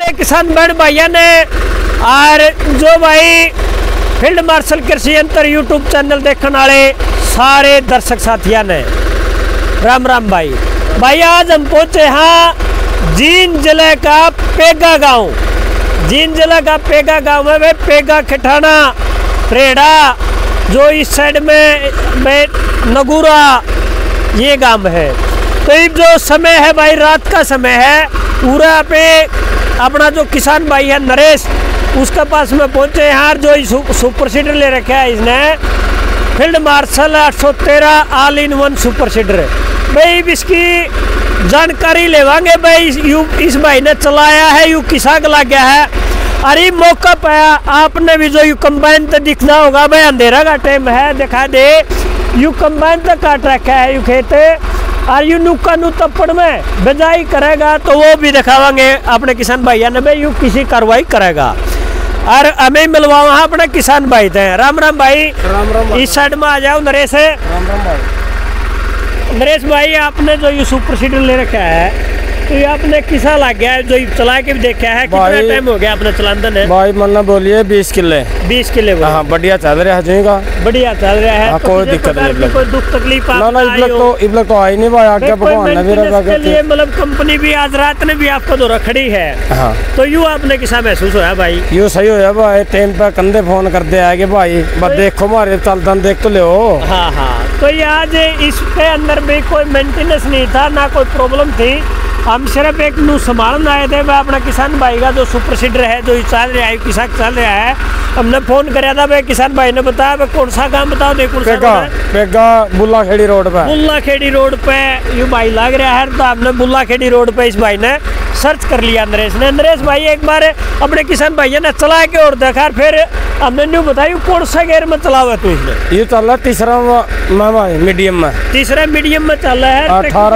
किसान बहन भाइयों ने और जो भाई फील्ड मार्शल कृषि यंत्र यूट्यूब चैनल देखने वाले सारे दर्शक साथियों ने राम राम भाई आज हम पहुंचे हाँ जींद जिले का पेगा गांव। जींद जिले का पेगा गांव है भाई, पेगा खिठाना त्रेड़ा जो इस साइड में नगुरा ये गांव है। तो ये जो समय है भाई रात का समय है, पूरा पे अपना जो किसान भाई है नरेश उसके पास में पहुंचे यहाँ। जो सुपर सीडर ले रखा है इसने field marshal 813 all in one super seeder भाई, इसकी जानकारी लेवांगे भाई। इस भाई ने चलाया है यू किसा लग गया है। अरे मौका पाया आपने भी जो यू कंबाइन तो दिखना होगा भाई, अंधेरा का टाइम है दिखा दे यू कंबाइन तो काट रखा है यू खेत और यू नुक्का नु तप्पड़ में बिजाई करेगा तो वो भी दिखावांगे अपने किसान भाइयों ने भाई यू किसी कार्रवाई करेगा। और हमें मिलवाओ हाँ अपने किसान भाई थे। राम राम भाई। राम राम भाई। इस साइड में आ जाओ नरेश है। राम राम भाई। नरेश भाई आपने जो ये सुपर सीडर ले रखा है तो ये आपने किसा लग गया है जो चला के भी देखा है, कितना टाइम हो गया आपने चलाने ने? भाई मन्ना बोलिए 20 किले। 20 किले हाँ बढ़िया चल रहा है जाएगा। बढ़िया चल रहा है। तो कोई दिक्कत नहीं, कोई दुख तकलीफ ना ना इबलक तो आई नहीं भाई, आगे भगवान ने भी रखा के लिए मतलब कंपनी भी आज रात ने भी आपको तो रखड़ी है। हाँ तो यूँ आपने किसा महसूस होया भाई? यूँ सही होया भाई, टाइम पे कंधे फोन कर दे आएगे भाई, बस देखो हमारे चलता देख तो ले। हाँ हाँ तो ये आज इसके अंदर भी कोई मेंटेनेंस नहीं था ना कोई प्रॉब्लम थी, हम सिर्फ एक नू संभालने आए थे। वह अपना किसान भाई का जो सुपर सीडर है जो चल रहा है किसान चल रहा है, हमने फोन कराया था भाई, किसान भाई ने बताया भाई कौन सा काम बताओ देखो। पेगा बुल्ला खेड़ी रोड पे, बुल्ला खेड़ी रोड पे यू भाई लग रहा है। तो हमने बुल्ला खेड़ी रोड पे इस भाई ने सर्च कर लिया नरेश ने। नरेश भाई एक बार अपने किसान भाई ने चला के और देखा, फिर हमने न्यू बताया कौन सा गेयर में चला हुआ तू इसने? ये चल रहा तीसरा मीडियम में, तीसरा मीडियम में चल रहा है।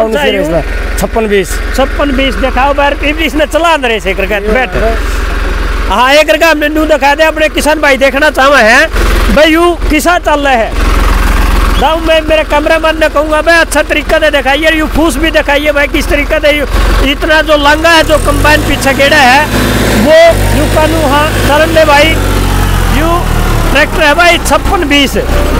18-19 दिखाओ बार इसने चला नरेश एक बैठ। हाँ एक रखा हमने न्यू दिखा दे अपने किसान भाई देखना चाहे हैं भाई यू किसा चल रहा है। दाऊ मैं मेरे कैमरामैन ने कहूँगा भाई अच्छा तरीका से दिखाइए, यू फूस भी दिखाइए भाई किस तरीका से इतना जो लंगा है जो कंबाइन पीछे गेड़ा है वो यू कानू हाँ चलन दे भाई। यू ट्रैक्टर है भाई 5620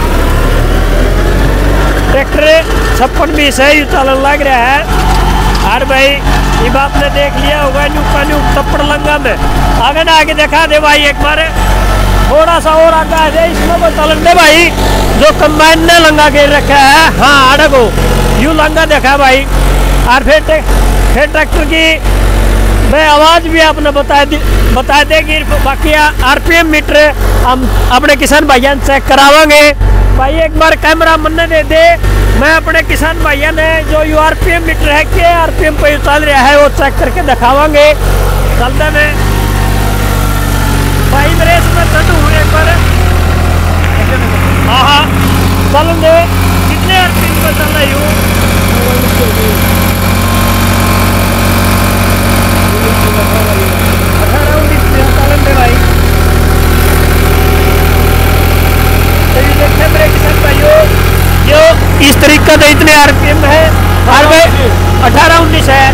ट्रैक्टर 5620 है, यू चलन लग रहा है। और भाई ये बाप ने देख लिया होगा न्यू कानू तप्पड़ लंगा में आगे ना आगे दिखा दे भाई एक बार, थोड़ा सा और आगे है इसमें वो चलन दे भाई जो कंबाइन ने लंगा घेर रखा है। हाँ अड़गो यू लंगा देखा भाई। और फिर ट्रैक्टर की भाई आवाज़ भी आपने बता देगी। बाकी आरपीएम मीटर हम अपने किसान भाइयों ने चेक करावांगे भाई। एक बार कैमरा मन दे दे, मैं अपने किसान भाइयों ने जो यू आरपीएम मीटर है के आरपीएम पे चल रहा है वो चेक करके दिखावांगे चलते में भाई। मेरे इसमें चलू एक बार हाँ हाँ चल दे कितने आरपीएम पे चल रही हूँ भाई। तो ये देखते मेरे किसान भाइयों जो इस तरीका से इतने आरपीएम है। और भाई 18-19 है।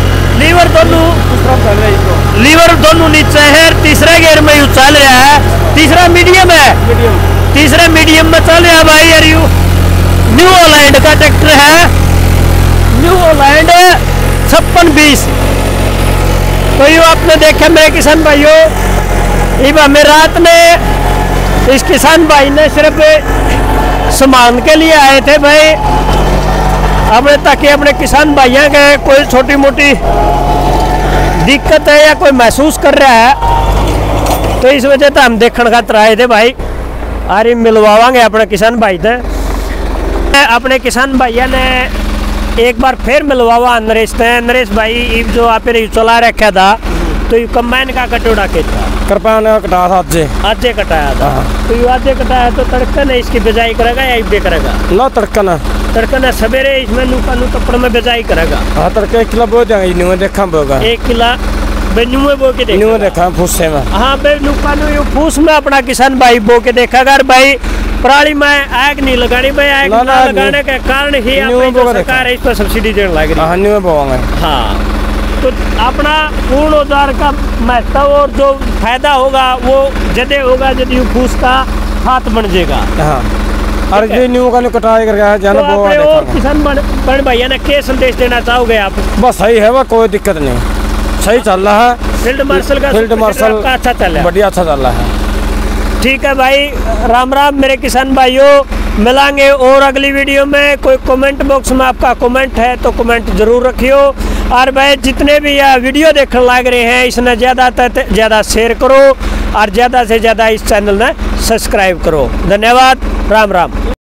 लीवर दोनों नीचे है। तीसरे गियर में यू चल रहा है, तीसरा मीडियम है, तीसरे मीडियम में चल रहा है भाई। यार यू न्यू हॉलैंड का ट्रैक्टर है, न्यू हॉलैंड 5620। तो यू आपने देखा मेरे किसान भाइयों, इब हमें रात ने इस किसान भाई ने सिर्फ सामान के लिए आए थे भाई अपने, ताकि अपने किसान भाइयों के कोई छोटी मोटी दिक्कत है या कोई महसूस कर रहा है तो इस वजह से हम देखने खातर आए थे भाई। अरे मिलवावांगे अपने किसान भाई थे। अपने किसान भाइयों ने एक बार फिर मिलवावा नरेश थे। नरेश भाई जो आप चला रखा था तो ये कंबाइन का कटोड़ा के था कृपया कटा था आज कटाया था। तो ये आज कटाया तो तड़कन है इसकी बिजाई करेगा या इब्बे करेगा? ना तड़कन सवेरे इसमें नुका तपड़ में बिजाई करेगा। हाँ तड़के 1 किलो बो जाएंगे न्यू देखा बोगा 1 किलो बेन्यू बो के देखा फूसे में। हाँ बे नुका फूस में अपना किसान भाई बो के देखेगा। भाई पराली में आग नहीं लगानी भाई, आग लगाने के कारण ही सरकार इस पर सब्सिडी देने लग रही है। हाँ तो अपना पूर्ण औजार का महत्व और जो फायदा होगा वो जदे होगा यदि फूस का हाथ बन जाएगा। हाँ और ये न्यू का कटाई करके जाना तो अपने और किसान बन भैया ने क्या संदेश देना चाहोगे आप? बस सही है, वह कोई दिक्कत नहीं, सही चल रहा है। फील्ड मार्शल का अच्छा चल रहा है, बढ़िया अच्छा चल रहा है। ठीक है भाई, राम राम मेरे किसान भाइयों, मिलांगे और अगली वीडियो में। कोई कमेंट बॉक्स में आपका कमेंट है तो कमेंट जरूर रखियो। और भाई जितने भी यह वीडियो देखने लग रहे हैं इसने ज़्यादा से ज़्यादा शेयर करो और ज़्यादा से ज़्यादा इस चैनल ने सब्सक्राइब करो। धन्यवाद, राम राम।